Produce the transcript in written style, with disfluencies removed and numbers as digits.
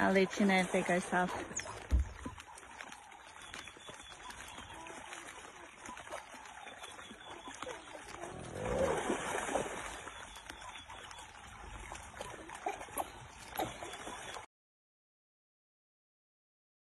I'll let you know if they go south.